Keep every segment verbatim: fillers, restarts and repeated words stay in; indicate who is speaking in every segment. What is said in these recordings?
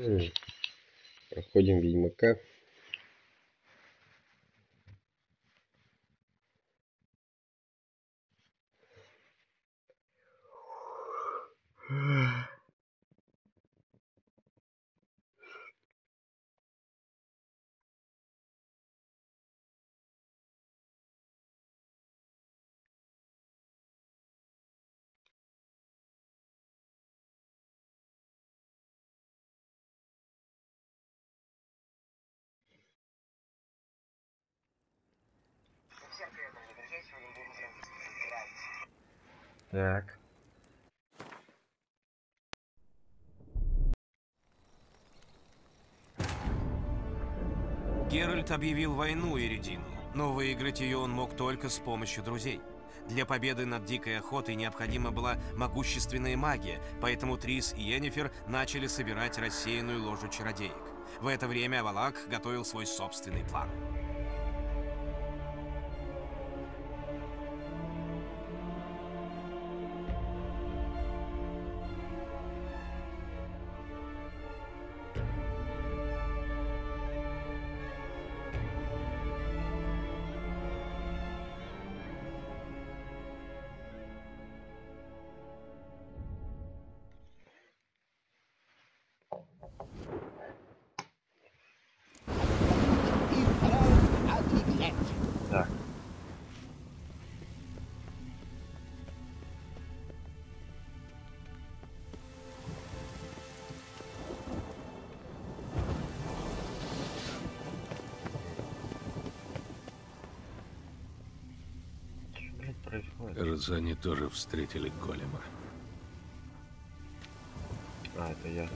Speaker 1: Проходим Ведьмака. Так.
Speaker 2: Геральт объявил войну Эридину, но выиграть ее он мог только с помощью друзей. Для победы над дикой охотой необходима была могущественная магия, поэтому Трис и Йеннифер начали собирать рассеянную ложу чародеек. В это время Авалак готовил свой собственный план.
Speaker 1: Так. Что, блядь, происходит?
Speaker 3: Кажется, они тоже встретили голема.
Speaker 1: А, это я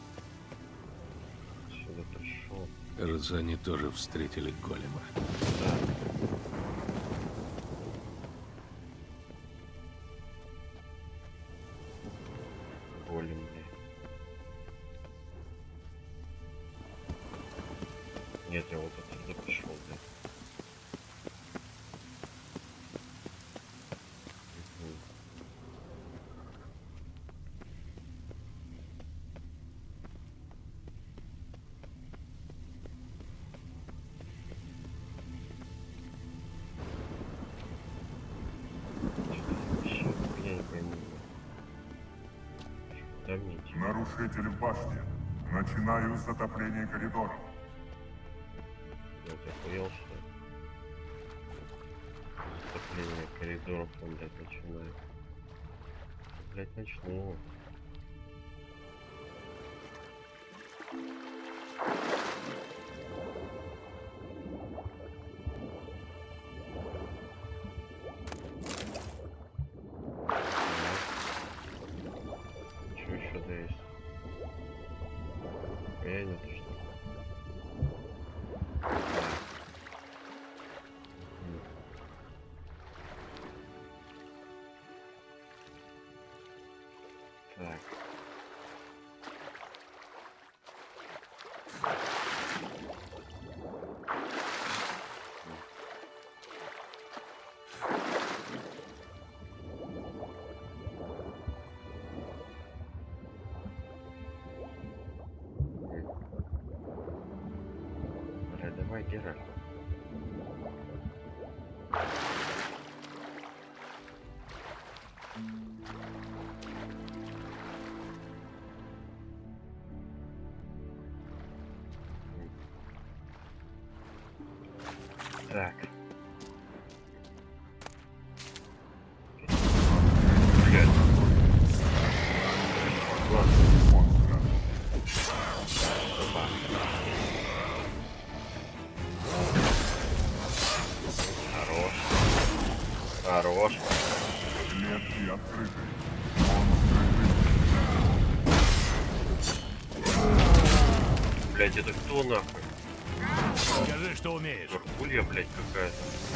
Speaker 1: сюда пришел.
Speaker 3: Кажется, они тоже встретили голема.
Speaker 1: Да. Голем, блядь. Нет, я вот отсюда пришел, блядь. Мгм. Вообще, я не пойму. Куда мне идти?
Speaker 4: Нарушитель в башне. Начинаю затопление коридоров.
Speaker 1: Я охуел, что ли? Затопление коридоров он, блядь, начинает. Блядь, начну. Что еще да есть? Я не то что. Мгм. Так. Бля, давай, Геральт. Так. Блядь. Ладно.
Speaker 4: Монстра.
Speaker 1: Опа. Хорош. Хорош.
Speaker 4: Клетки открыты.
Speaker 1: Блядь, это кто нахуй?
Speaker 5: Скажи, что умеешь.
Speaker 1: Горгулья, блядь, какая-то.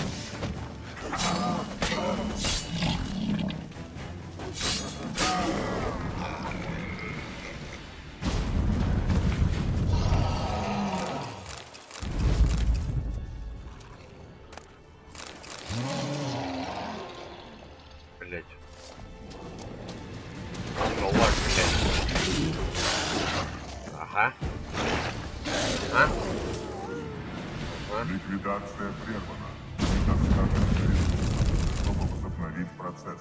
Speaker 1: Блядь. Галак, блядь. Ах. Ага. А? Ага.
Speaker 4: Ликвидация прервана. Недостаточно ресурсов, чтобы возобновить процесс.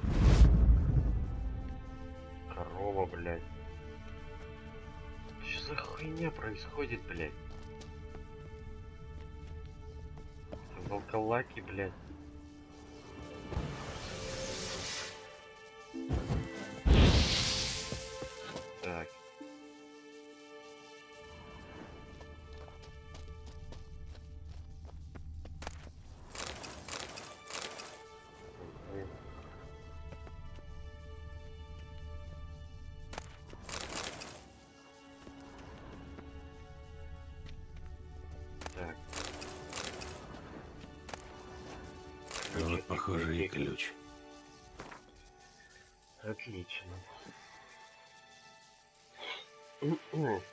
Speaker 1: Корова, блядь. Что за хуйня происходит, блядь? Волколаки, блядь. Так. Мгм. Так.
Speaker 3: Вот, похоже, и ключ.
Speaker 1: Отлично. М-м.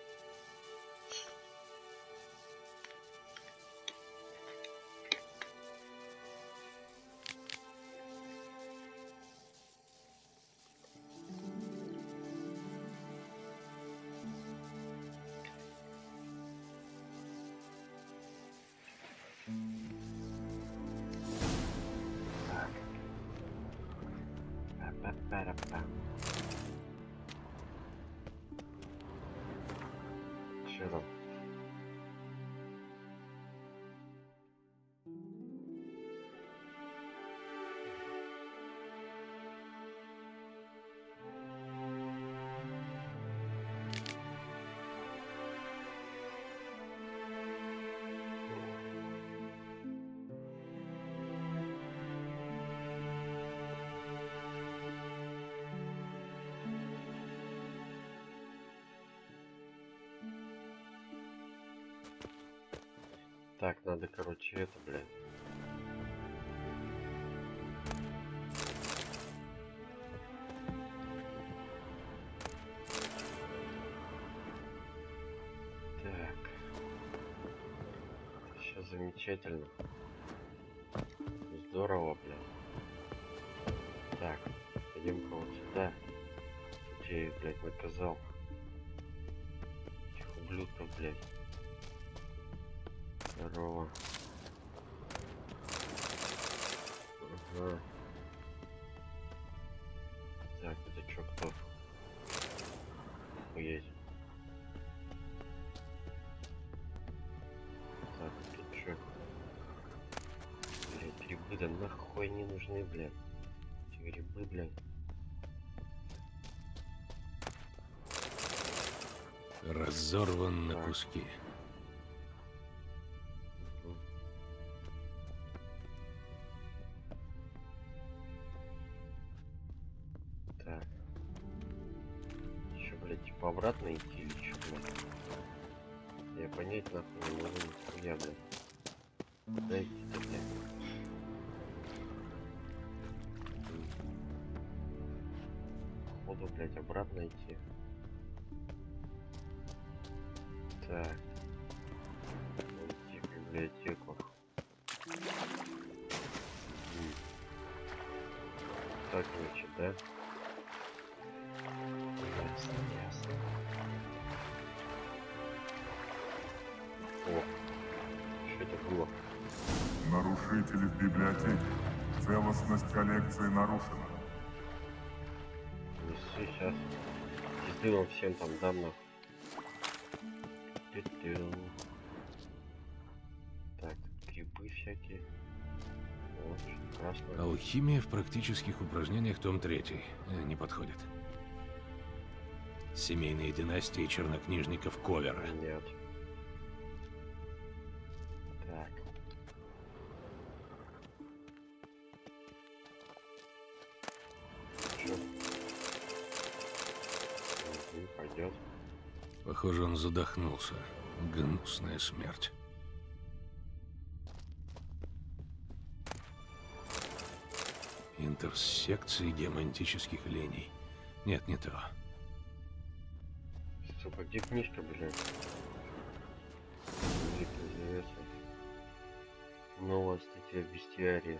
Speaker 1: Так. Па-па-па-ра-па. Чё там? Так, надо, короче, это, блядь. Так. Сейчас замечательно. Здорово, блядь. Так, пойдем-ка вот сюда. Тут я их, блядь, наказал. Этих ублюдков, блядь. Здорово. Ага. Так, это чё, кто? Охуеть. Так, тут чё? Блядь, грибы, да нахуй не нужны, блядь. Эти грибы, блядь.
Speaker 3: Разорван на
Speaker 1: Так.
Speaker 3: куски.
Speaker 1: Мгм. Так. Еще, блядь, типа обратно идти или что, блядь? Я понять нахуй не могу, нихуя, блядь. Куда идти-то, блядь? Походу, блядь, обратно идти. Так. Идти в библиотеку. М. Так, значит, да? Ясно, ясно. О, что это было?
Speaker 4: Нарушители в библиотеке. Целостность коллекции нарушена.
Speaker 1: Неси сейчас. Пизды вам всем там дам нахуй. Тю-тю. Так, тут грибы всякие. Вот, красное.
Speaker 3: Алхимия в практических упражнениях, том третий. Э, Не подходит. Семейные династии чернокнижников Ковера.
Speaker 1: Нет. Так. Чё? Угу, пойдет.
Speaker 3: Похоже, он задохнулся. Гнусная смерть. Интерсекции геомантических линий. Нет, не то.
Speaker 1: Сука, где книжка, блядь? Великая завеса. Новая статья в бестиарии.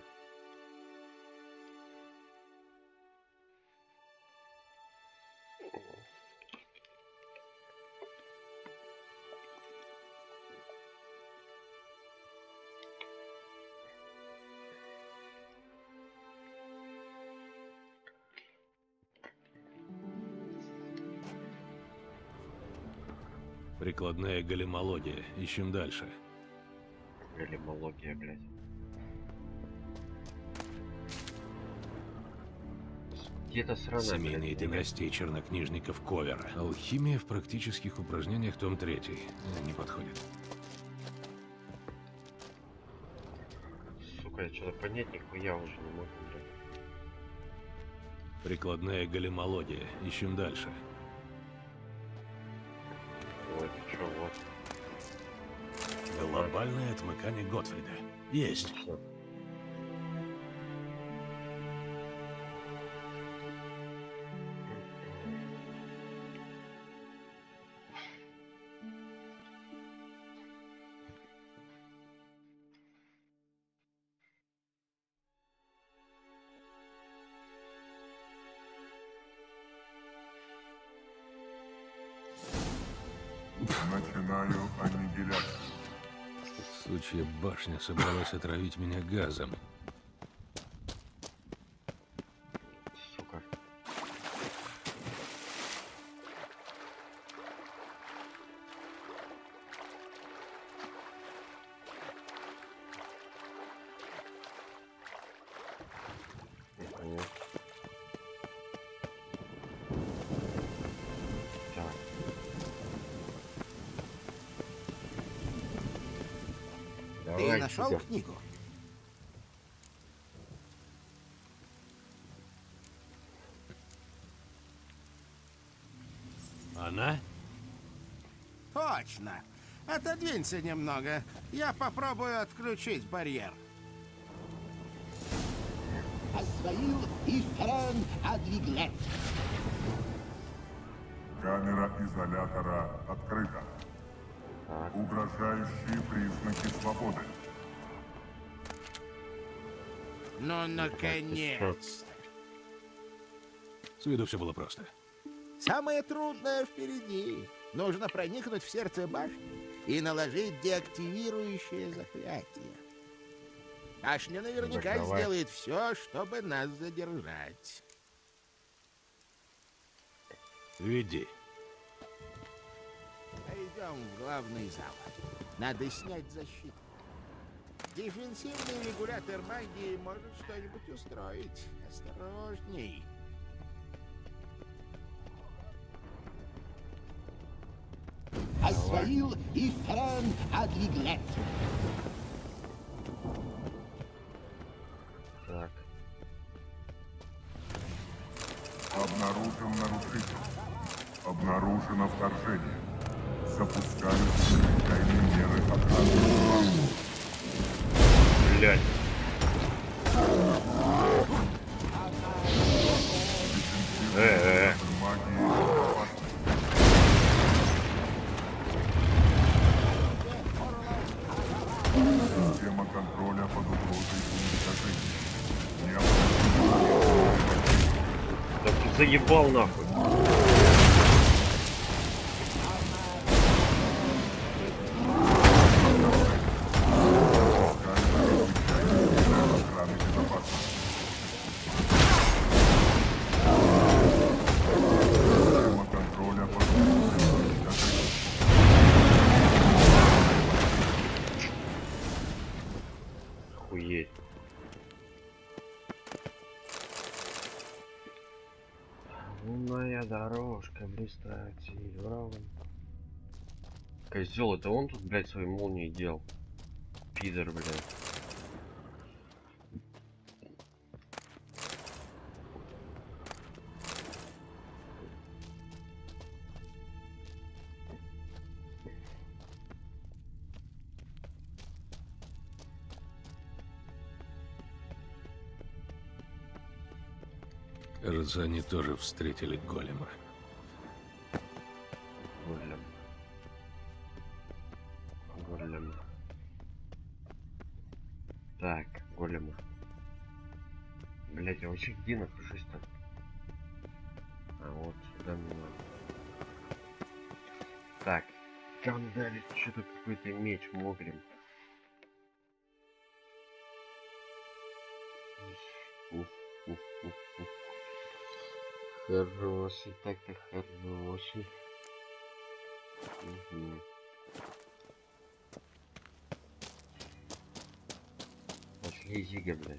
Speaker 3: Прикладная големология. Ищем дальше.
Speaker 1: Големология, блядь. Где-то сраная,
Speaker 3: Семейные
Speaker 1: блядь,
Speaker 3: династии чернокнижников Ковера. Алхимия в практических упражнениях, том третий. Э, Не подходит.
Speaker 1: сука, я что-то понять нихуя уже не могу, блядь.
Speaker 3: Прикладная големология. Ищем дальше.
Speaker 1: Ой, ты чё, вот.
Speaker 3: Глобальное отмыкание Готфрида. Есть.
Speaker 1: Всё.
Speaker 4: Начинаю аннигиляцию.
Speaker 3: Сучья башня собралась отравить меня газом.
Speaker 1: Сука. Непонятно. Так.
Speaker 6: Ты
Speaker 1: Давай
Speaker 6: нашел
Speaker 1: сюда.
Speaker 6: книгу?
Speaker 3: Она?
Speaker 6: Точно. Отодвинься немного. Я попробую отключить барьер.
Speaker 7: Освоил и Ферен Адвиглет.
Speaker 4: Камера изолятора открыта.
Speaker 1: Так.
Speaker 4: Угрожающие признаки свободы.
Speaker 6: Ну, наконец.
Speaker 3: С виду все было просто.
Speaker 6: Самое трудное впереди. Нужно проникнуть в сердце башни и наложить деактивирующее заклятие. Башня наверняка
Speaker 1: Так, давай.
Speaker 6: сделает все, чтобы нас задержать.
Speaker 3: Веди.
Speaker 6: Пойдем в главный зал. Надо снять защиту. Дефенсивный регулятор магии может что-нибудь устроить. Осторожней.
Speaker 7: Освоил и Ферен Адвиглет.
Speaker 1: Так.
Speaker 4: Обнаружен нарушитель. Обнаружено вторжение. Запускаю чрезвычайные меры охраны.
Speaker 1: Блядь. Э-э-э.
Speaker 4: Магии опасны. Система контроля под угрозой уничтожения. Необходимо.
Speaker 1: Да ты заебал нахуй.
Speaker 4: Охраны безопасности. Система контроля под угрозой уничтожения.
Speaker 1: Охуеть. Лунная дорожка блистает серебром. Козел, это он тут, блядь, свои молнии делал. Пидор, блядь.
Speaker 3: Кажется, они тоже встретили голема.
Speaker 1: Голем. Голем. Так, голема. Блять, я вообще где нахожусь-то? А вот сюда мне надо. Так, там дали что-то какой-то меч моглим. Уф, уф, уф, уф. Хороший, так-то хороший. Угу. Пошли Зига, блядь.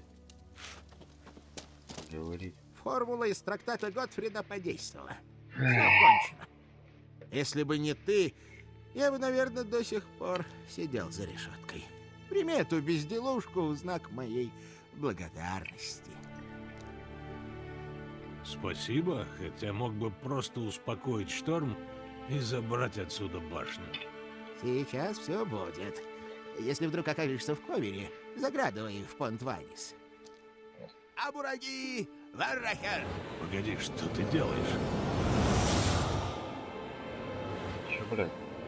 Speaker 1: Говорит.
Speaker 6: Формула из трактата Готфрида подействовала. Все кончено. Если бы не ты, я бы, наверное, до сих пор сидел за решеткой. Прими эту безделушку в знак моей благодарности.
Speaker 3: Спасибо, хотя мог бы просто успокоить шторм и забрать отсюда башню.
Speaker 6: Сейчас все будет. Если вдруг окажешься в Ковере, заглядывай в Понт-Ванис. Абураги! Варрахер!
Speaker 3: Погоди, что ты делаешь?
Speaker 1: Чё, блядь?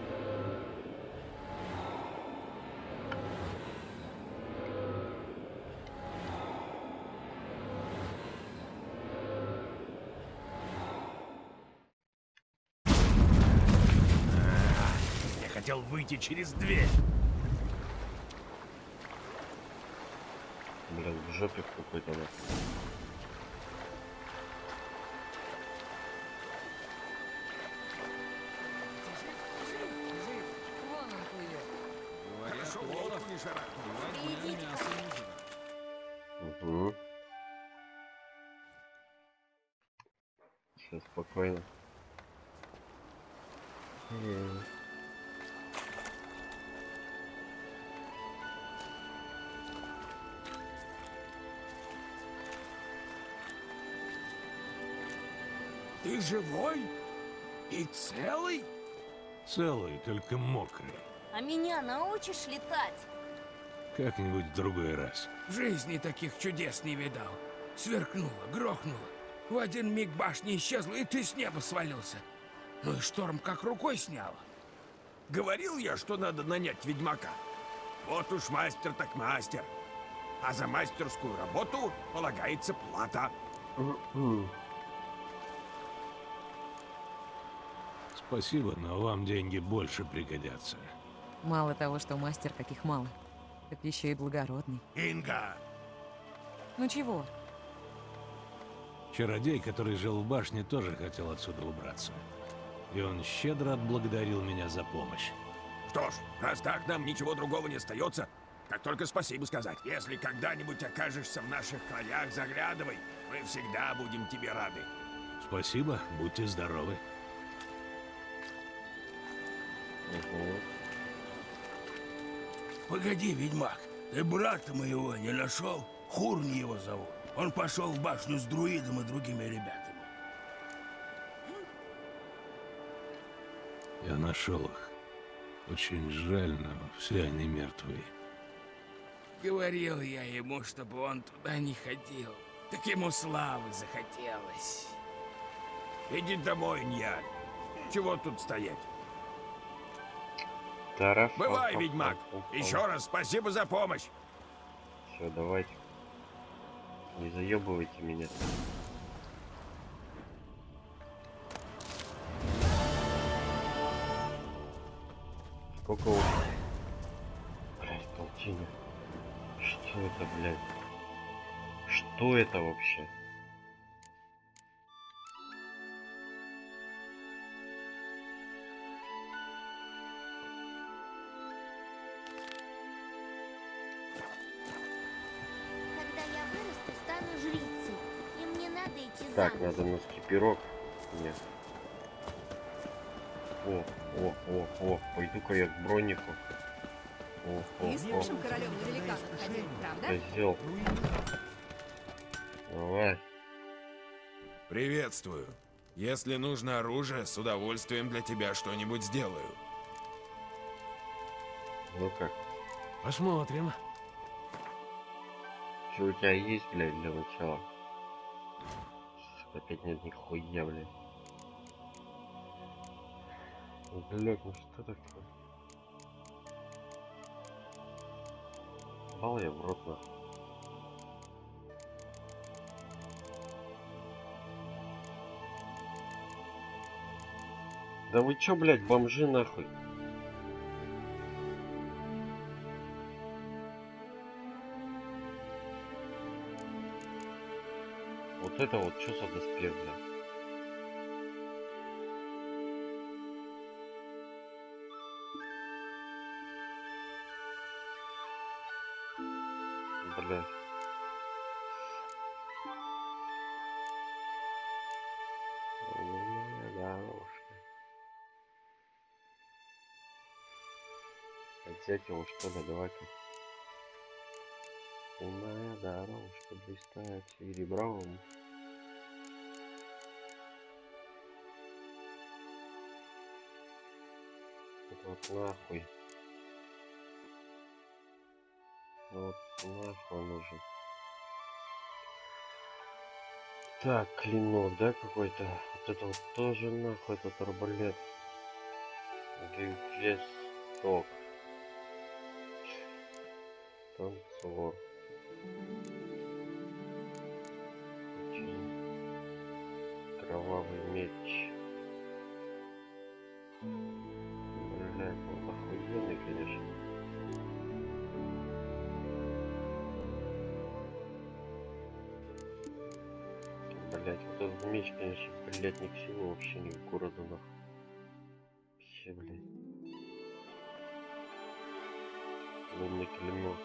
Speaker 5: Я хотел выйти через дверь.
Speaker 1: Блядь, в жопе в какой-то нахуй. Угу. Все спокойно. Э.
Speaker 5: Ты живой? И целый?
Speaker 3: Целый, только мокрый.
Speaker 8: А меня научишь летать?
Speaker 3: Как-нибудь в другой раз.
Speaker 9: В жизни таких чудес не видал. Сверкнуло, грохнуло. В один миг башня исчезла, и ты с неба свалился. Ну и шторм как рукой сняло.
Speaker 5: Говорил я, что надо нанять ведьмака. Вот уж мастер так мастер. А за мастерскую работу полагается плата.
Speaker 3: Спасибо, но вам деньги больше пригодятся.
Speaker 10: Мало того, что мастер каких мало, так еще и благородный.
Speaker 5: Инга!
Speaker 10: Ну чего?
Speaker 3: Чародей, который жил в башне, тоже хотел отсюда убраться. И он щедро отблагодарил меня за помощь.
Speaker 5: Что ж, раз так, нам ничего другого не остается, как только спасибо сказать. Если когда-нибудь окажешься в наших краях, заглядывай. Мы всегда будем тебе рады.
Speaker 3: Спасибо, будьте здоровы.
Speaker 1: Угу.
Speaker 9: Погоди, ведьмак, ты брата моего не нашел? Хурни его зовут. Он пошел в башню с друидом и другими ребятами.
Speaker 3: Я нашел их. Очень жаль, но все они мертвые.
Speaker 9: Говорил я ему, чтобы он туда не ходил. Так ему славы захотелось.
Speaker 5: Иди домой, Ньяль. Чего тут стоять?
Speaker 1: Тараф.
Speaker 5: Бывай, ведьмак. Еще раз спасибо за помощь.
Speaker 1: Все, давайте. Не заебывайте меня. Сколько у... Блядь, полтинник. Что это, блядь? Что это вообще?
Speaker 8: Когда я вырасту, стану жрицей. И мне надо идти
Speaker 1: Так,
Speaker 8: замуж.
Speaker 1: надо на скипирок. Нет. О, о, о, о, пойду-ка я к бронику. О, о,
Speaker 10: И с
Speaker 1: о,
Speaker 10: нашим королем недалеко ходил, правда?
Speaker 1: козел. Давай.
Speaker 11: Приветствую. Если нужно оружие, с удовольствием для тебя что-нибудь сделаю.
Speaker 1: Ну как?
Speaker 3: Посмотрим.
Speaker 1: Что у тебя есть, блядь, для начала? Опять нет нихуя, блядь. Блядь, ну что такое? Бал я в рот, нахуй. Да вы чё, блядь, бомжи, нахуй? Вот это вот что за доспех, блядь? дорожка. Взять его что ли, давай-ка. Лунная дорожка блистает серебром. Вот нахуй. Вот нахуй нужен. Так, клинок, да, какой-то? Вот это вот тоже нахуй, этот арбалет. Гвездок. Танцор. Кровавый меч. Блядь, он охуенный, конечно. Блять, вот этот меч, конечно, блять, ни к силу вообще, ни к городу, нахуй. Вообще, блять. Лунный клинок.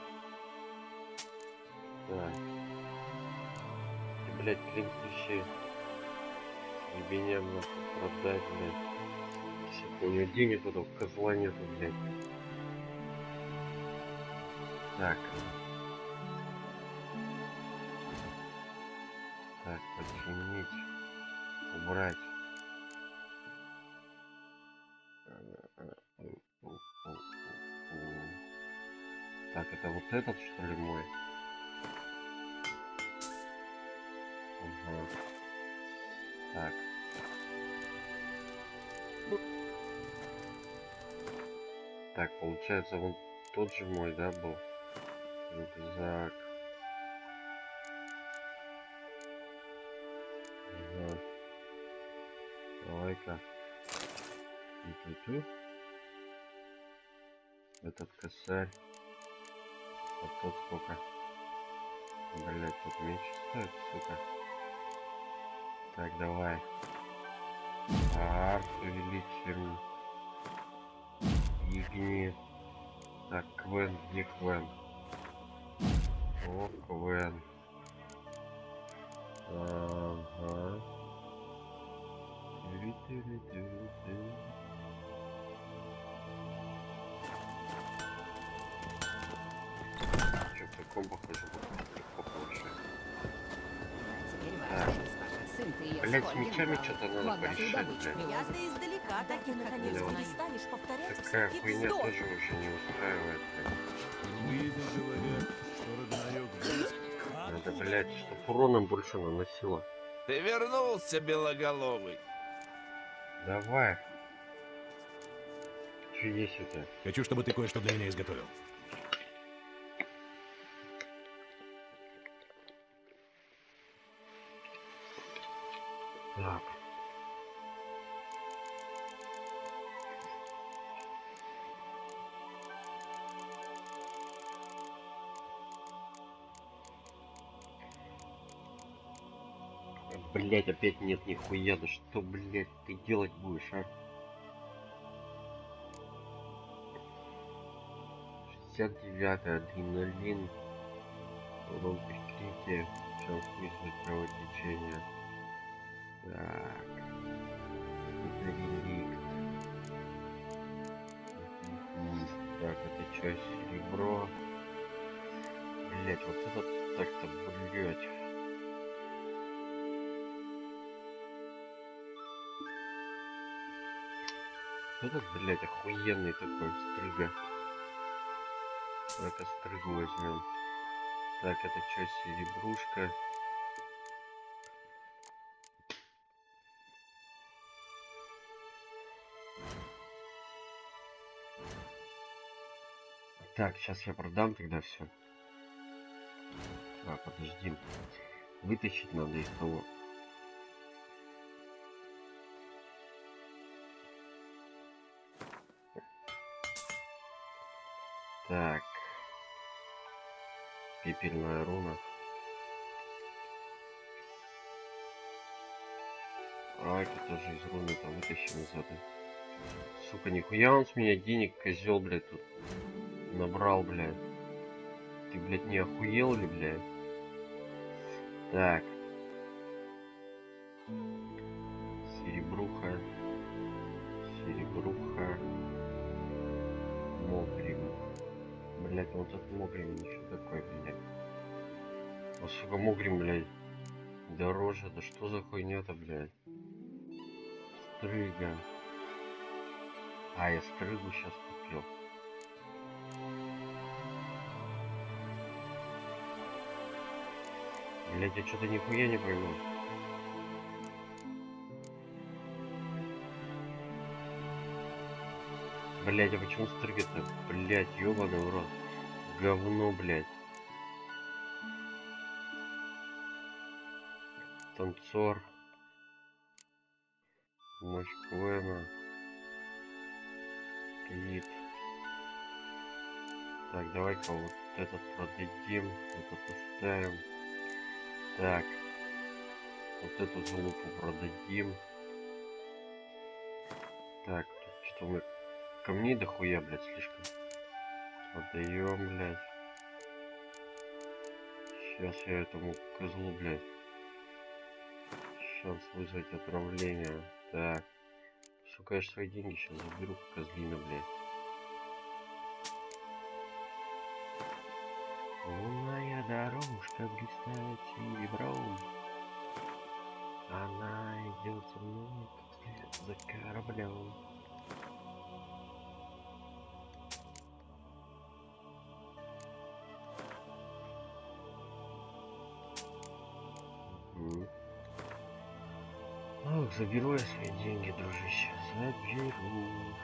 Speaker 1: Так. И, блять, клинкище. Ебеням нахуй продать, блять. Все, у него денег этого козла нету, блять. Так. Так, починить, убрать. Так, это вот этот, что ли, мой? Ага. Так. Так, получается, он тот же мой, да, был? Рюкзак. Ага. Давай-ка. Ту-ту-ту. Этот косарь. А тот сколько? Блять, тут меньше стоит, сука. Так, давай. Арт увеличим. Игни. Так, Квен, где Квен? О, Квен. Ага. Что, в таком похоже, легко получается. Блять, с мечами что-то надо порешать, блядь.
Speaker 12: Я-то издалека таких, как не станешь повторять.
Speaker 1: Такая хуйня тоже уже не устраивает, блядь.
Speaker 3: говорят, что Рагнарёк близко.
Speaker 1: Надо, блядь, чтоб уроном больше наносило.
Speaker 11: Ты вернулся, белоголовый.
Speaker 1: Давай. Что есть у тебя?
Speaker 3: Хочу, чтобы ты кое-что для меня изготовил.
Speaker 1: Так. Блять, опять нет нихуя, да что, блять, ты делать будешь, а? шестьдесят девятый, адреналин, урон прикрытия, в чем смысл кровотечения. Так, это реликт. Так, это что, серебро? Блять, вот это так-то, блять. Этот, блядь, охуенный такой стрыга. Это стрыгу возьмем. Так, это что, серебрушка? Так, сейчас я продам тогда все. А, подожди. Вытащить надо из того. Так. Пепельная руна. А, это тоже из руны там вытащим назад. Сука, нихуя он с меня денег, козел, блядь, тут набрал, блядь. Ты, блядь, не охуел ли, блядь? Так. Серебруха. Бруха. Могрим. Блять, вот этот Могрим, что такое, блядь? А сука, Могрим, блядь, дороже. Да что за хуйня-то, блядь? Стрыга. А, я стрыгу сейчас купил. Блядь, я что-то нихуя не пойму. Блядь, а почему стрыга-то? Блядь, ёбаный в рот. Говно, блядь. Танцор. Мощь Куэна. Клип. Так, давай-ка вот этот продадим. Этот оставим. Так. Вот эту залупу продадим. Так, тут что-то мы... Камней дохуя, блядь, слишком. Продаем, блядь. Сейчас я этому козлу, блядь. Шанс вызвать отравление. Так. Сука, я ж свои деньги сейчас заберу, козлина, блядь. Лунная дорожка блистает серебром. Она идет со мной, как след за кораблем. Ох, заберу я свои деньги, дружище, заберу.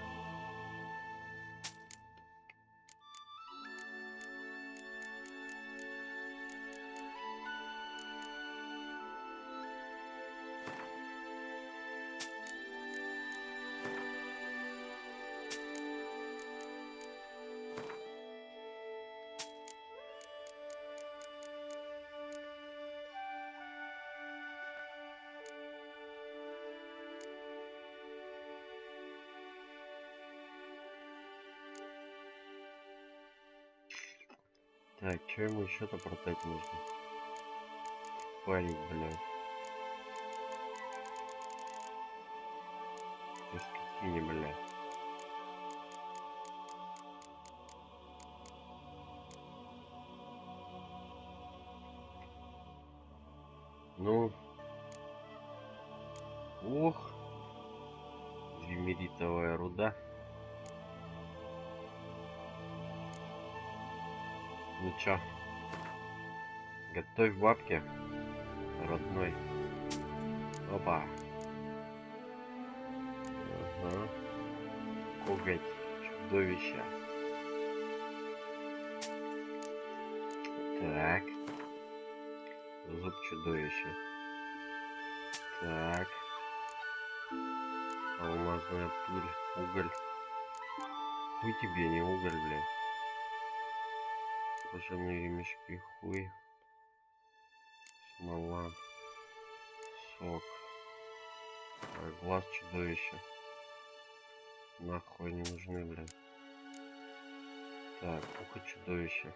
Speaker 1: Так, что ему еще-то продать нужно? Парень, блядь. Ты скотине, блядь. Ну. Ох. Димеритовая руда. Ну чё, готовь бабки, родной. Опа. Ага. Коготь чудовища. Так. Зуб чудовища. Так. Алмазная пыль, уголь. Хуй тебе, не уголь, блядь. Кожаные ремешки, хуй, смола, сок, а, глаз чудовища. Нахуй не нужны, блядь. Так, ухо чудовища.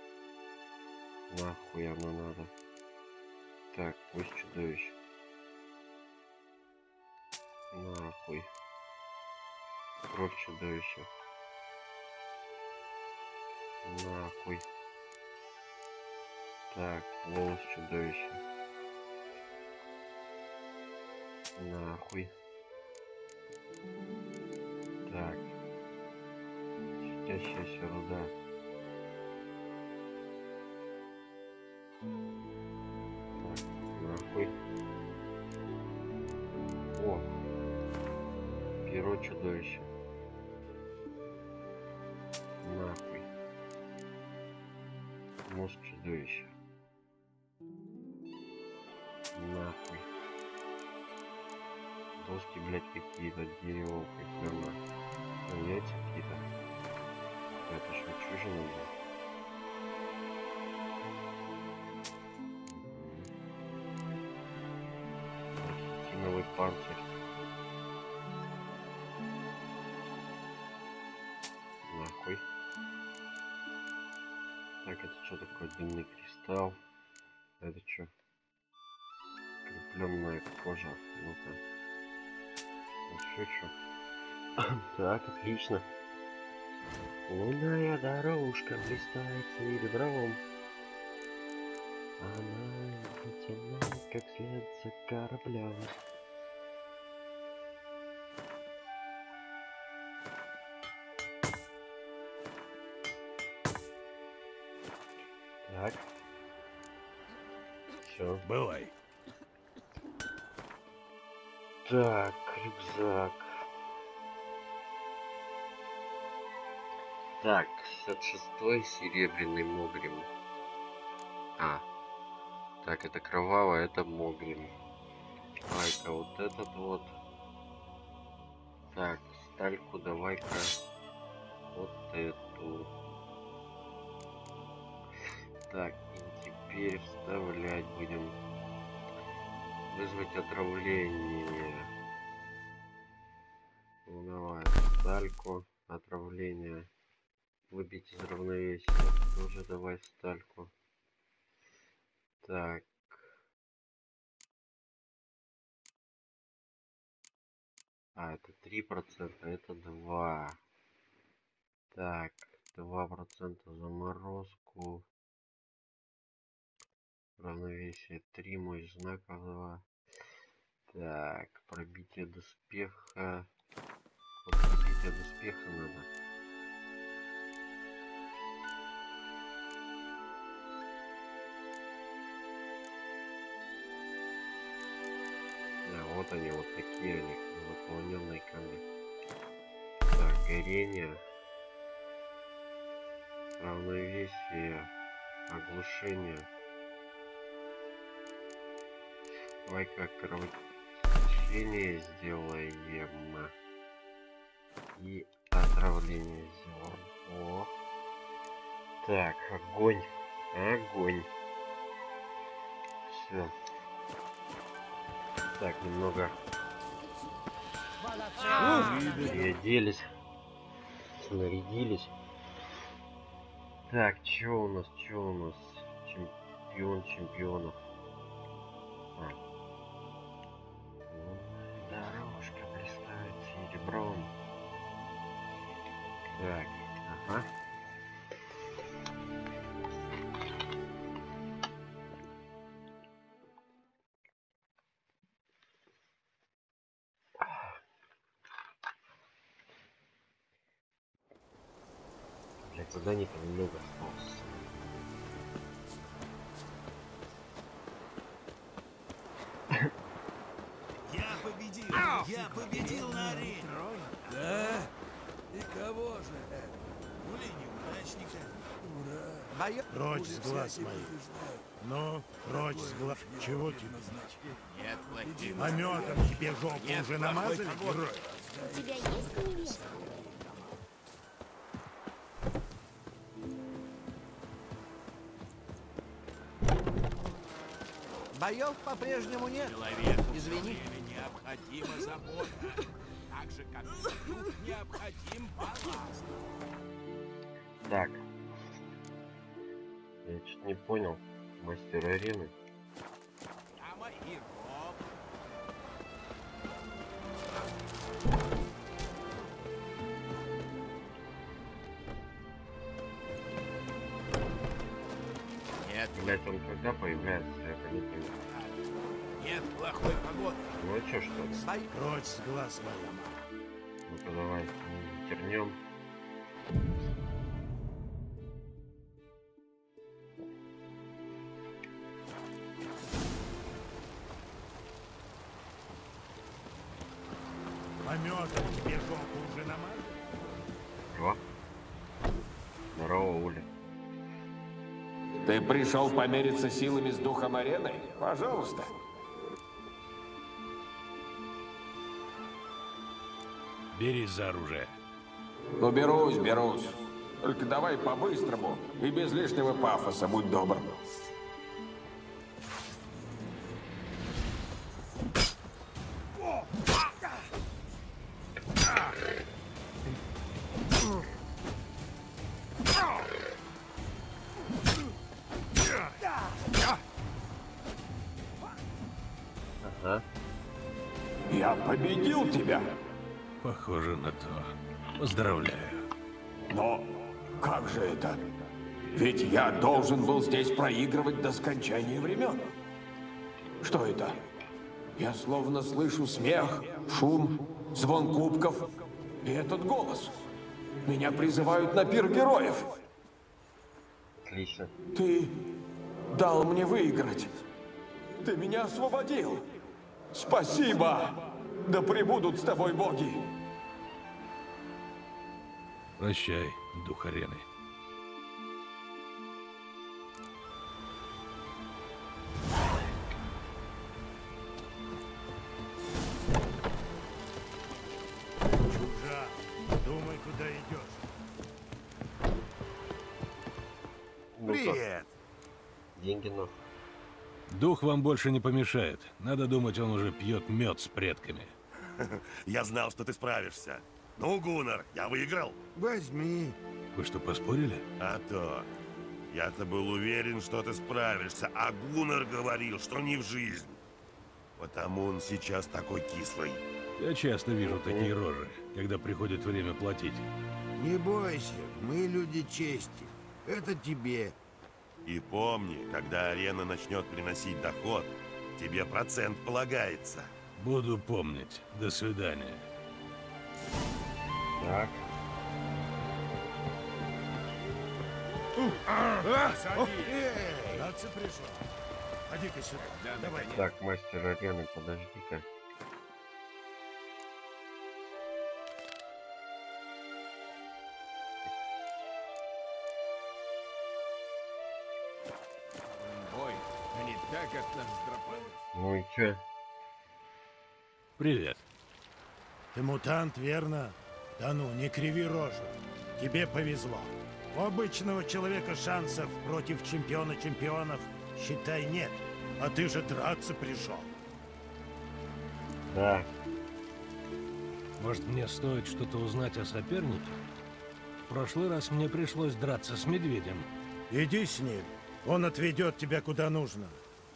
Speaker 1: Нахуй оно надо. Так, кость чудовища. Нахуй. Кровь чудовища. Нахуй. Так, волос чудовища. Нахуй. Так. Светящаяся руда. Так, нахуй. О! Перо чудовища. Нахуй. Мозг чудовища. Нахуй. Доски, блядь, какие-то, дерево, какие-то. Ну, яйца какие-то. Это ж чужие нужно. Хитиновый панцирь. Нахуй. Так, это что такое? Дымный кристалл. Это что? Крепленная кожа. Ну-ка. Еще что? Так, отлично. Лунная дорожка блистает серебром. Она темна, как след за кораблем. Так. Все.
Speaker 3: Бывай.
Speaker 1: Так, рюкзак. Так, шестьдесят шестой серебряный Могрим. А. Так, это кровавый, это Могрим. Давай-ка вот этот вот. Так, стальку давай-ка вот эту. Так, и теперь вставлять будем. Вызвать отравление. Ну давай, стальку, отравление. Выбить из равновесия. Тоже давай стальку. Так. А, это три процента, это два. Так, два процента заморозку. Равновесие три, мой знак два. Так, пробитие доспеха. Вот пробитие доспеха надо. Да, вот они, вот такие они, заполненные камни. Так, горение. Равновесие. Оглушение. Давай-ка кровотечение сделаем. И отравление сделаем. О. Так, огонь. Огонь. Все. Так, немного переоделись, снарядились. Так, чё у нас, чё у нас? Чемпион чемпионов. А. Дорожка блистает серебром. Так, ага. Блять, заданий-то немного осталось.
Speaker 13: Я победил! Я победил на арене!
Speaker 9: Да? И кого же?
Speaker 13: Ну ли неудачника.
Speaker 9: Ура!
Speaker 3: Прочь с глаз моих. Ну, прочь с глаз. Чего тебе?
Speaker 13: Нет, плохих.
Speaker 3: Пометом тебе жопу уже намазали, герой?
Speaker 8: У тебя есть невеста?
Speaker 9: Боев по-прежнему нет.
Speaker 13: Человеку
Speaker 9: Извини.
Speaker 13: необходима забота. Так же, как и друг необходим балласт.
Speaker 1: Так. Я что-то не понял. Мастер арены.
Speaker 13: Прямо и роб. Нет,
Speaker 1: Блять, он когда появляется, я не понимаю.
Speaker 13: нет плохой погоды.
Speaker 1: Ну а чё, что ли?
Speaker 3: Прочь с глаз моих.
Speaker 1: Ну-ка давай, тернем.
Speaker 3: Пометом тебе жопу уже намазали?
Speaker 1: О. Здорово, Уля.
Speaker 14: Ты пришел помериться силами с духом арены? Пожалуйста.
Speaker 3: Берись за оружие.
Speaker 14: Ну, берусь, берусь. Только давай по-быстрому и без лишнего пафоса, будь добр.
Speaker 1: Ага.
Speaker 14: Я победил тебя.
Speaker 3: Похоже на то. Поздравляю.
Speaker 14: Но как же это? Ведь я должен был здесь проигрывать до скончания времен. Что это? Я словно слышу смех, шум, звон кубков и этот голос. Меня призывают на пир героев.
Speaker 1: Отлично.
Speaker 14: Ты дал мне выиграть. Ты меня освободил. Спасибо. Да пребудут с тобой боги.
Speaker 3: Прощай, дух арены.
Speaker 15: Чужак, думай, куда идешь.
Speaker 1: Привет. Деньги нахуй.
Speaker 3: Дух вам больше не помешает. Надо думать, он уже пьет мед с предками.
Speaker 15: Я знал, что ты справишься. Ну, Гуннар, я выиграл. Возьми.
Speaker 3: Вы что, поспорили?
Speaker 15: А то. Я-то был уверен, что ты справишься, а Гуннар говорил, что не в жизнь. Потому он сейчас такой кислый.
Speaker 3: Я часто вижу такие рожи, когда приходит время платить.
Speaker 16: Не бойся, мы люди чести. Это тебе.
Speaker 15: И помни, когда арена начнет приносить доход, тебе процент полагается.
Speaker 3: Буду помнить. До свидания.
Speaker 1: Так.
Speaker 15: Драться пришел. Ходи-ка сюда. Давай.
Speaker 1: Так, мастер арены, подожди-ка.
Speaker 5: Ой, они так от нас дропали.
Speaker 1: Ну и чё?
Speaker 3: Привет.
Speaker 15: Ты мутант, верно? Да ну, не криви рожу. Тебе повезло. У обычного человека шансов против чемпиона чемпионов, считай, нет. А ты же драться пришел.
Speaker 1: Да.
Speaker 3: Может, мне стоит что-то узнать о сопернике? В прошлый раз мне пришлось драться с медведем.
Speaker 15: Иди с ним. Он отведет тебя куда нужно.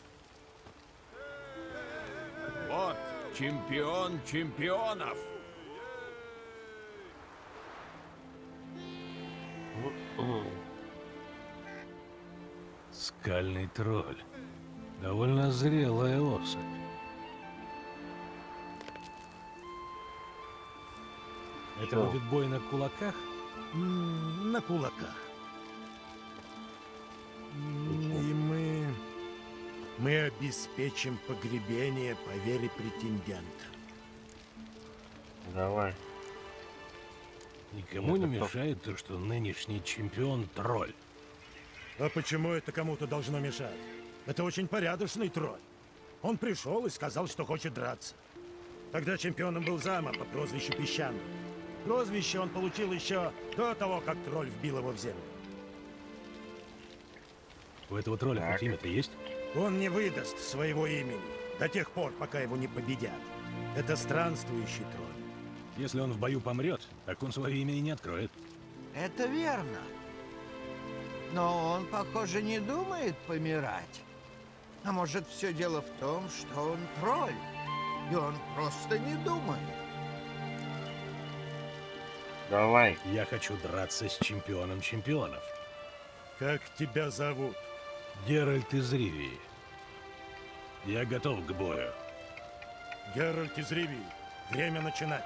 Speaker 5: Вот, чемпион чемпионов.
Speaker 3: Скальный тролль. Довольно зрелая особь. Это
Speaker 1: Чё?
Speaker 3: будет бой на кулаках?
Speaker 15: М, На кулаках. М, И мы... Мы обеспечим погребение по вере претендента.
Speaker 1: Давай.
Speaker 3: Никому
Speaker 1: Я
Speaker 3: не
Speaker 1: готов.
Speaker 3: мешает то, что нынешний чемпион тролль.
Speaker 15: А почему это кому-то должно мешать? Это очень порядочный тролль. Он пришел и сказал, что хочет драться. Тогда чемпионом был Зама по прозвищу Песчаный. Прозвище он получил еще до того, как тролль вбил его в землю.
Speaker 3: У этого тролля
Speaker 1: Так.
Speaker 3: хоть имя-то есть?
Speaker 15: Он не выдаст своего имени до тех пор, пока его не победят. Это странствующий тролль.
Speaker 3: Если он в бою помрет, так он свое имя и не откроет.
Speaker 16: Это верно. Но он, похоже, не думает помирать. А может, все дело в том, что он тролль, и он просто не думает.
Speaker 1: Давай.
Speaker 3: Я хочу драться с чемпионом чемпионов.
Speaker 15: Как тебя зовут?
Speaker 3: Геральт из Ривии. Я готов к бою.
Speaker 15: Геральт из Ривии. Время начинать.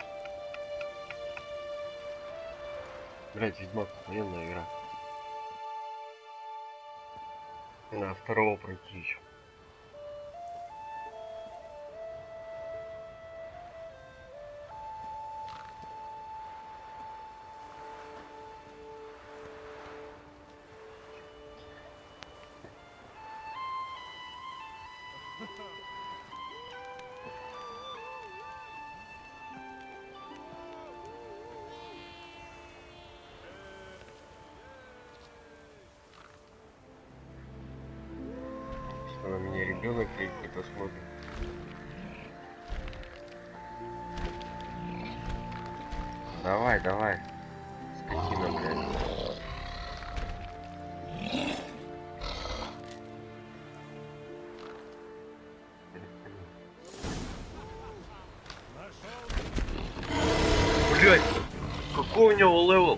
Speaker 1: Блять, Ведьмак, военная игра. На второго пройти еще. Что на меня ребенок какой-то смотрит. Давай, давай. Скотина, блядь. какой у него левел?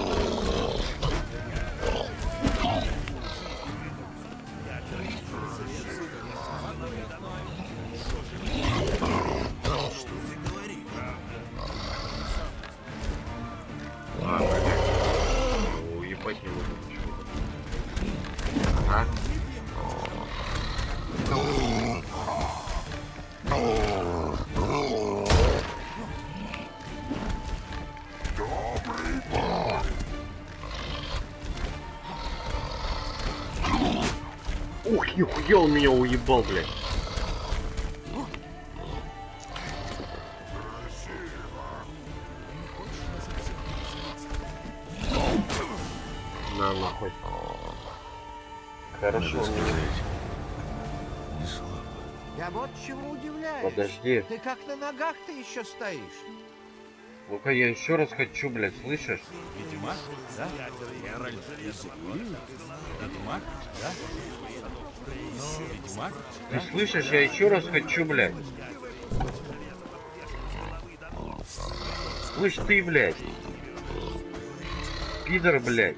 Speaker 1: Ух, нихуя он меня уебал, блядь. На, нахуй. Хорошо, он меня...
Speaker 16: Я вот чему удивляюсь.
Speaker 1: Подожди.
Speaker 16: Ты как на ногах-то еще стоишь?
Speaker 1: Ну-ка, я еще раз хочу, блядь, слышишь?
Speaker 13: Ведьмак, да? Геральт из Ривии? Ведьмак, да? Ведьмак,
Speaker 1: Ты слышишь, я еще раз хочу, блядь. Слышь ты, блядь. Пидор, блядь.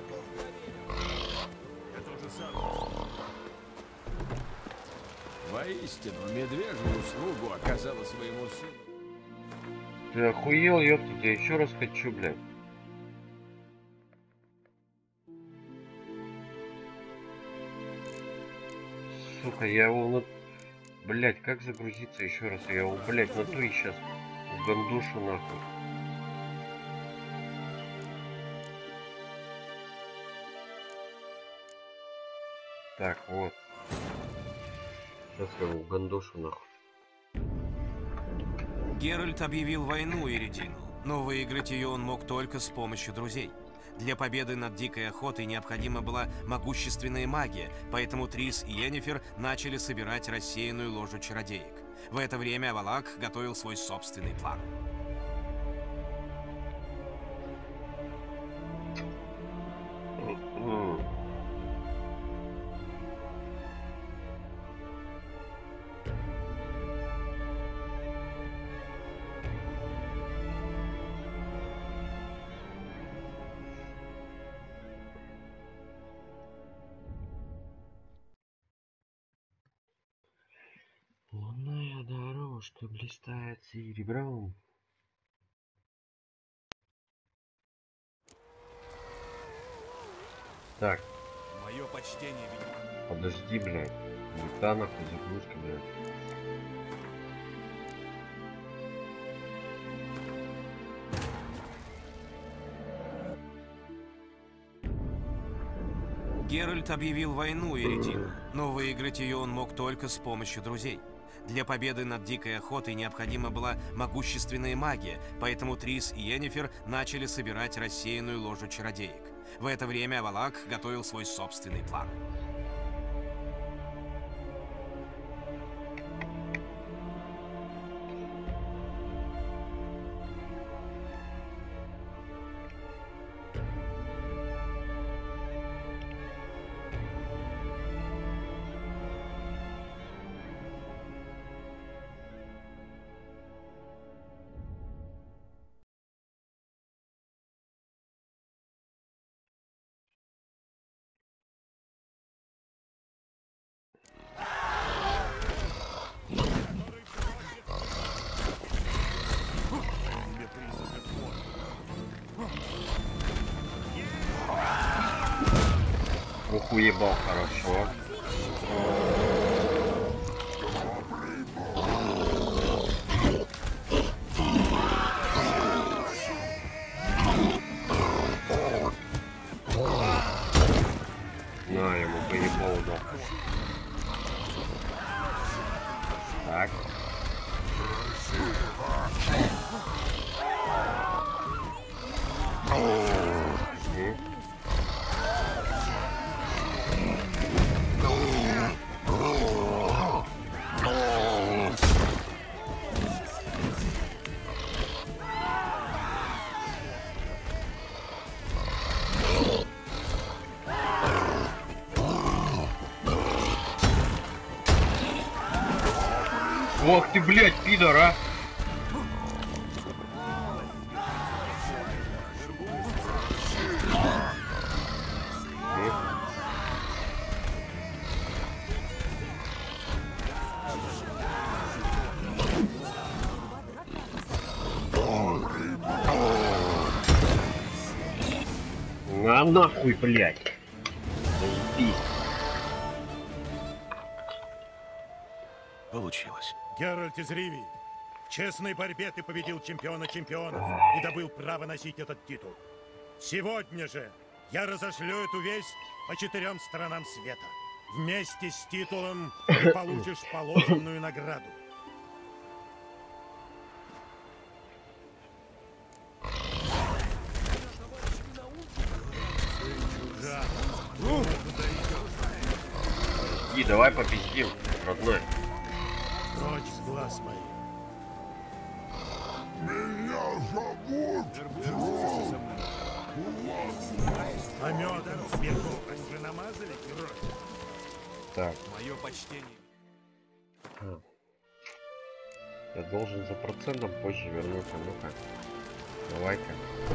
Speaker 5: Воистину, медвежью услугу оказала своему сыну.
Speaker 1: Ты охуел, ёпта, я еще раз хочу, блядь. Сука, я его на... Блядь, как загрузиться еще раз? Я его, блядь, на то и сейчас в гандушу, нахуй. Так, вот. Сейчас я его в гандушу, нахуй.
Speaker 2: Геральт объявил войну Эридину, но выиграть ее он мог только с помощью друзей. Для победы над дикой охотой необходима была могущественная магия, поэтому Трис и Йеннифер начали собирать рассеянную ложу чародеек. В это время Авалак готовил свой собственный план.
Speaker 1: Лунная дорожка блистает серебром. Так.
Speaker 13: Мое почтение, ведьмак.
Speaker 1: Подожди, блядь. Та нахуй загрузка, блядь.
Speaker 2: Геральт объявил войну Эридину, но выиграть ее он мог только с помощью друзей. Для победы над дикой охотой необходима была могущественная магия, поэтому Трис и Йеннифер начали собирать рассеянную ложу чародеек. В это время Авалак готовил свой собственный план.
Speaker 1: Ух, уебал, хорошо. На, ему поебал, да. Так. Ох ты, блядь, пидор, а! На нахуй, блядь. Заебись.
Speaker 15: Получилось. Геральт из Ривии, в честной борьбе ты победил чемпиона чемпионов и добыл право носить этот титул. Сегодня же я разошлю эту весть по четырем сторонам света. Вместе с титулом ты получишь положенную награду.
Speaker 1: И давай попиздим, родной.
Speaker 15: Прочь с глаз моих.
Speaker 4: Меня зовут Джон.
Speaker 15: А медом сверху уже намазали, герой?
Speaker 1: Так.
Speaker 13: Мое почтение.
Speaker 1: А. Я должен за процентом позже вернуться. Ну-ка. Давай-ка.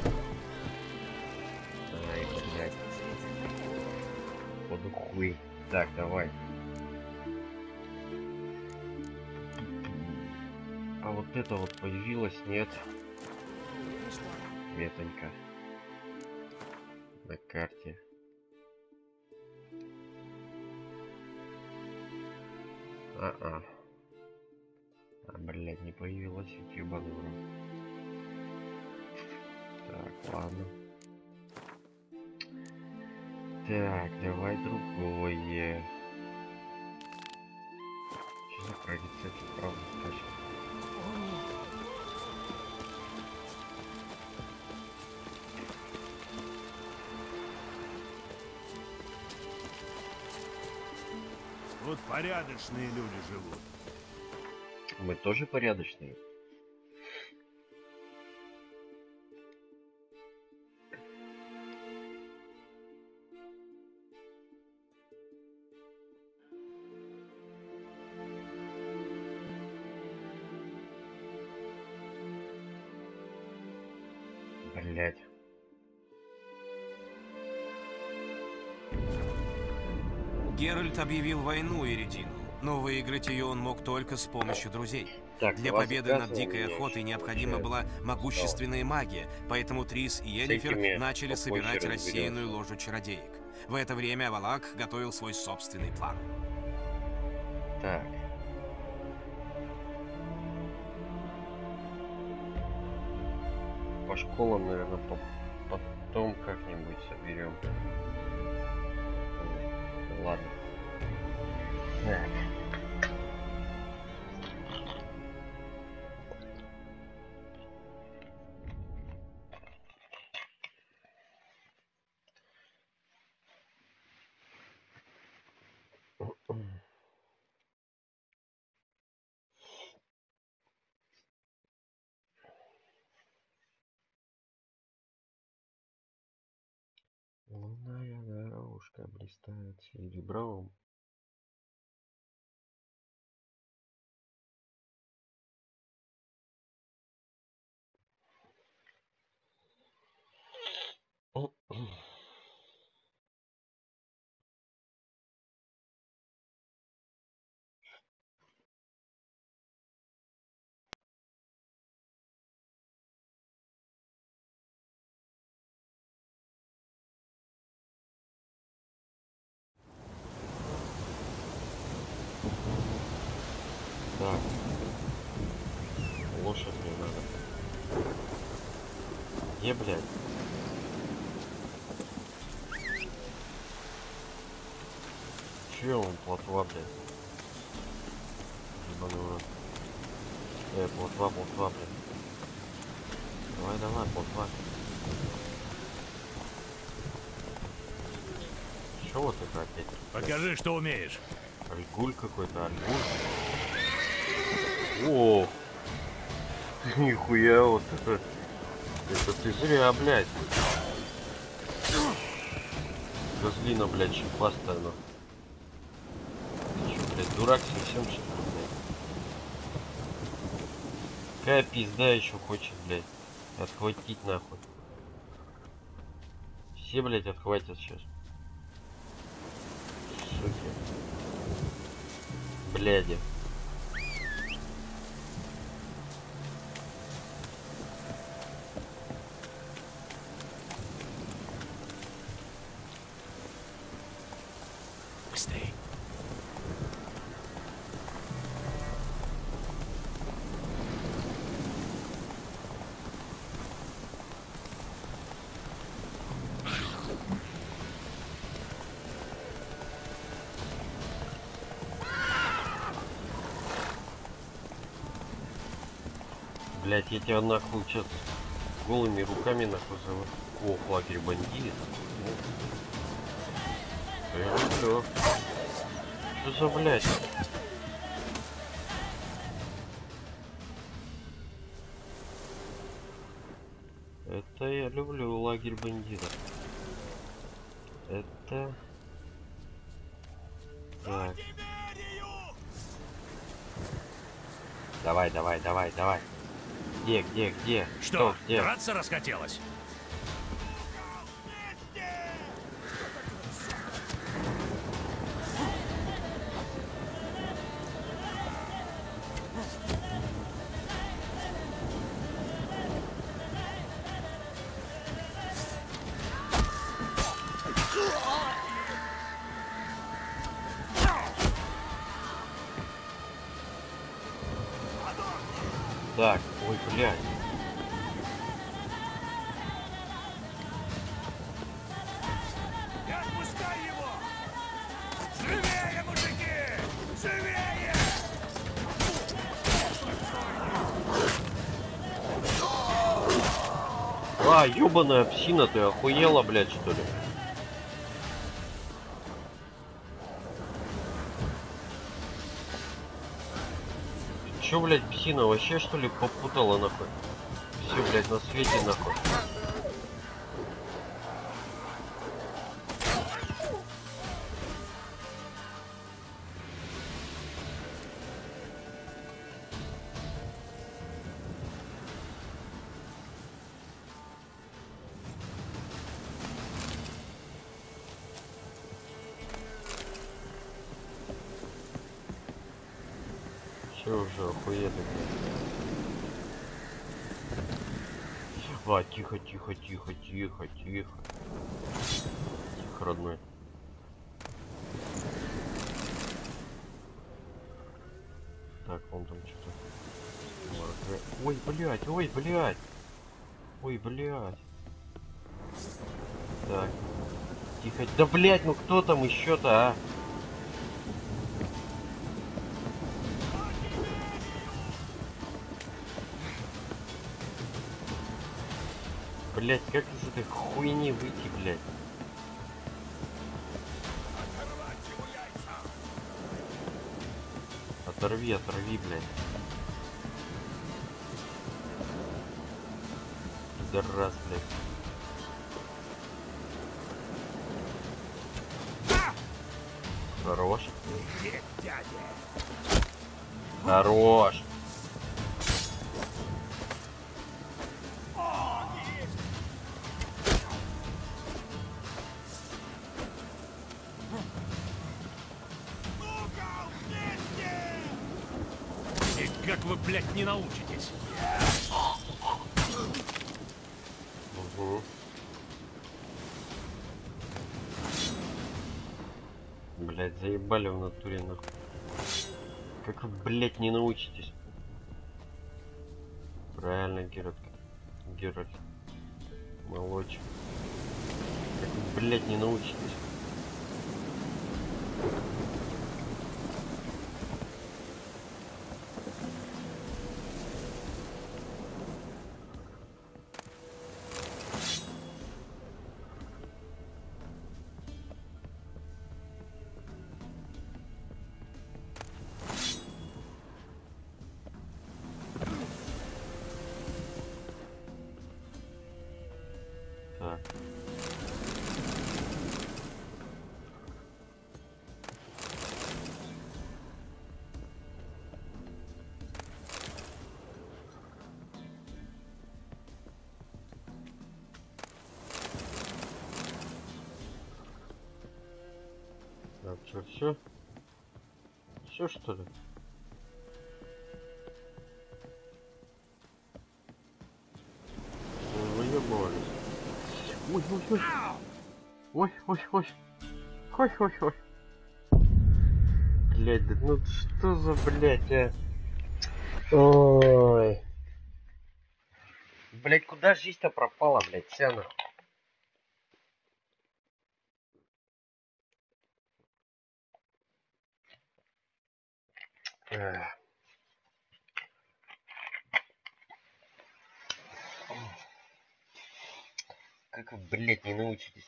Speaker 1: Ай, блядь. Поду хуй. Так, давай. А вот это вот появилось, нет? Метонька. На карте. А-а. А, блядь, не появилась ютубанура. Так, ладно. Так, давай другое. Что за прорицатель, правда, скажет?
Speaker 15: Тут порядочные люди живут.
Speaker 1: Мы тоже порядочные. Блять.
Speaker 2: Геральт объявил войну Эридину, но выиграть ее он мог только с помощью друзей.
Speaker 1: Так,
Speaker 2: Для победы над дикой охотой необходима была могущественная магия, поэтому Трис и Йеннифер начали собирать рассеянную ложу чародеек. В это время Авалак готовил свой собственный план.
Speaker 1: Так. По школам, наверное, по потом как-нибудь соберем. Ладно. Так. Лунная дорожка блистает серебром. Так. Лошадь мне надо. Где, блядь? Че он, плотва, блядь? Ебаный урод. Э, плотва, плотва, блядь. Давай, давай, плотва. Че вот это опять?
Speaker 15: Покажи, что умеешь.
Speaker 1: Альгуль какой-то, альгуль. О, нихуя вот это. Это ты зря, блядь. Козлина, блядь, шипастая, но. Ты чё, блядь, дурак совсем, что ли, блядь? Какая пизда еще хочет, блядь, отхватить нахуй. Все, блядь, отхватят сейчас. Суки. Бляди. Блять, я тебя нахуй сейчас голыми руками нахуй зову. О, лагерь бандит. Прям что? Что за блять? Это я люблю лагерь бандитов. Это... Так. Давай, давай, давай, давай. Где, где, где?
Speaker 3: Что,
Speaker 1: Кто, где?
Speaker 3: драться расхотелось?
Speaker 1: Так, ой, блядь.
Speaker 9: Не отпускай его! Живее, мужики! Живее!
Speaker 1: А, ёбаная псина, ты охуела, блядь, что ли? Чё, блядь, псина вообще, что ли, попутала, нахуй? Все, блядь, на свете, нахуй. Все уже охуели, блядь. А, тихо, тихо, тихо, тихо, тихо. Тихо, родной. Так, он там что-то... Ой, блядь, ой, блядь. Ой, блядь. Так. Тихо. Да, блядь, ну кто там еще-то, а? Блять, как из этой хуйни выйти, блять? Оторви, оторви, блять. Пидорас, блять. Хорош. Хорош.
Speaker 3: И как вы, блядь, не научитесь?
Speaker 1: Угу. Блять, заебали в натуре, нахуй. Как вы, блять, не научитесь? Правильно, Геральт. Геральт. Молочь. Как вы, блять, не научитесь? Так. Так, что, все? Все, что ли? Выебывались. Ой, ой, ой. Ой, ой, ой. Ой, ой, ой. Блять, да ну что за, блять, а? Ой. Блять, куда жизнь-то пропала, блять, вся нахуй. Эх. Как вы, блядь, не научитесь?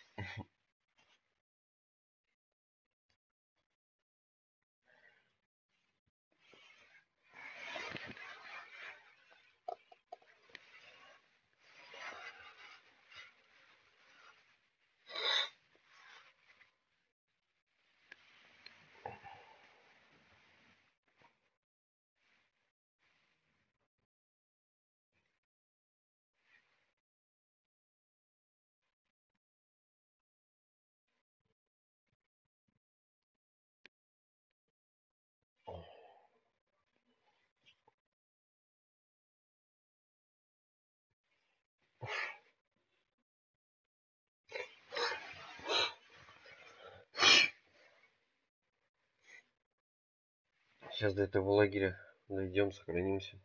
Speaker 1: Сейчас до этого лагеря дойдем, сохранимся.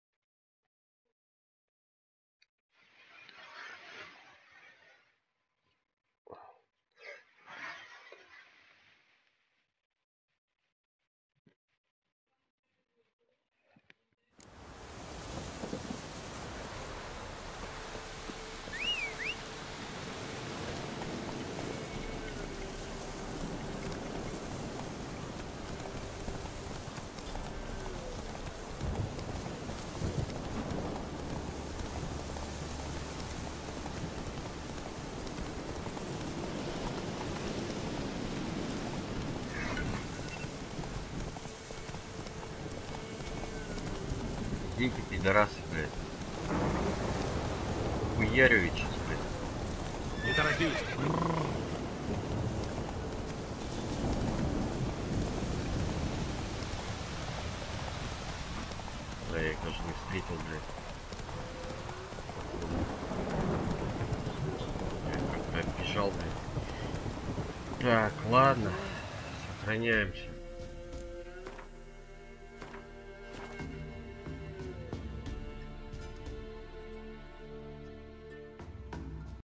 Speaker 1: Идите, пидорасы, блядь. Хуяревичи, блядь.
Speaker 3: Не торопись.
Speaker 1: Да, я их даже не встретил, блядь. Я как-то отбежал, блядь. Так, ладно. Сохраняемся.